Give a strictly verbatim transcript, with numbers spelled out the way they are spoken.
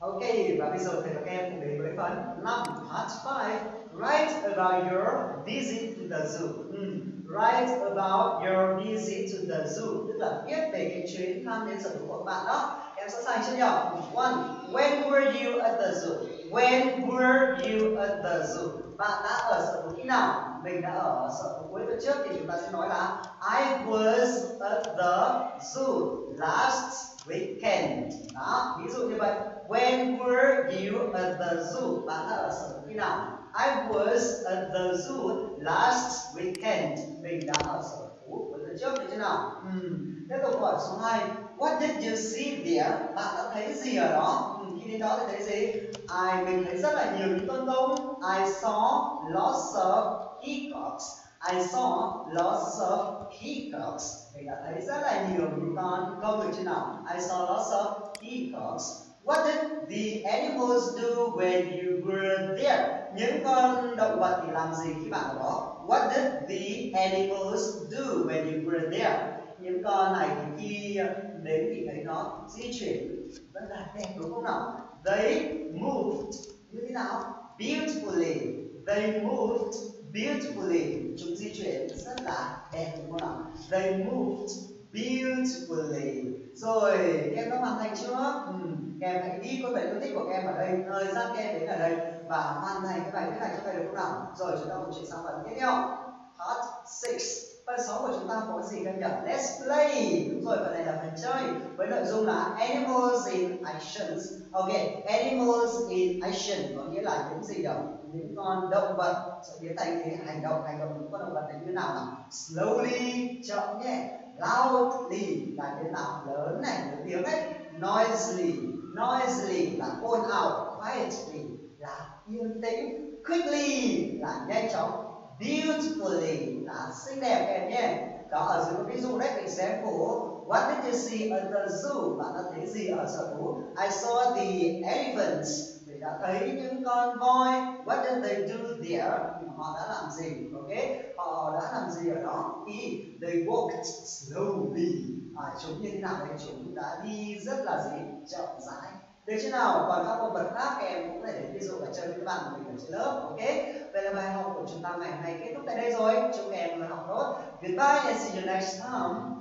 Ok, và bây giờ thầy và các em cùng đến với phần năm, part five. Write about your visit to the zoo. Mm. Write about your visit to the zoo, tức là viết về cái chuyến thăm đến sở thú của các bạn đó. Em sẵn sàng chưa nhỉ? One. When were you at the zoo? When were you at the zoo? Bạn đã ở sở thú khi nào? Mình đã ở sở thú cuối tuần trước thì chúng ta sẽ nói là I was at the zoo last weekend. Đó, ví dụ như vậy. When were you at the zoo? Bạn đã ở sở thú khi nào? I was at the zoo last weekend. Mình đã ở sở thú cuối tuần trước, được chưa nào? Uhm. Tiếp tục câu hỏi số hai. What did you see there? Bạn đã thấy gì ở đó? Uhm. Khi đến đó thì thấy gì? I mình thấy rất là nhiều những con công. I saw lots of peacocks. I saw lots of peacocks. Mình đã thấy rất là nhiều những con công, được chưa nào? I saw lots of peacocks. What did the animals do when you were there? Những con động vật thì làm gì khi bạn ở đó? What did the animals do when you were there? Những con này thì khi đến thì thấy nó di chuyển rất là đẹp, đúng không nào? They moved như thế nào? Beautifully. They moved beautifully. Chúng di chuyển rất là đẹp, đúng không nào? They moved beautifully. Rồi, các em đã hoàn thành chưa? Ừ. Các em hãy ghi câu bài phân tích của các em ở đây, thời gian các em đến ở đây và hoàn thành cái bài viết này cho thầy, được không nào? Rồi chúng ta cùng chuyển sang phần tiếp theo. Part six. Phần sáu của chúng ta có gì các em nhỉ? Let's play. Đúng rồi, phần này là phần chơi với nội dung là animals in actions. Ok, animals in action có nghĩa là những gì đâu? Những con động vật sẽ biến thành cái hành động. Hành động những con động vật này như thế nào nào? Slowly, chậm nhé. Loudly là thế nào? Lớn này, lớn tiếng đấy. Noisily, noisily là ồn ào. Quietly là yên tĩnh. Quickly là nhanh chóng. Beautifully là xinh đẹp em nhé. Đó, ở dưới có ví dụ đấy. Example. What did you see at the zoo? Bạn đã thấy gì ở sở thú? I saw the elephants. Mình đã thấy những con voi. What did they do there? Họ đã làm gì? Ok, họ đã làm gì ở đó? Ý, they walked slowly. À, chúng như thế nào đấy? Chúng đã đi rất là gì? Chậm rãi. Được chưa nào? Còn các con vật khác các em cũng có thể đến ví dụ và chơi với các bạn của mình ở trên lớp. Ok, vậy là bài học của chúng ta ngày hôm nay kết thúc tại đây rồi. Chúc các em học tốt. Goodbye and see you next time.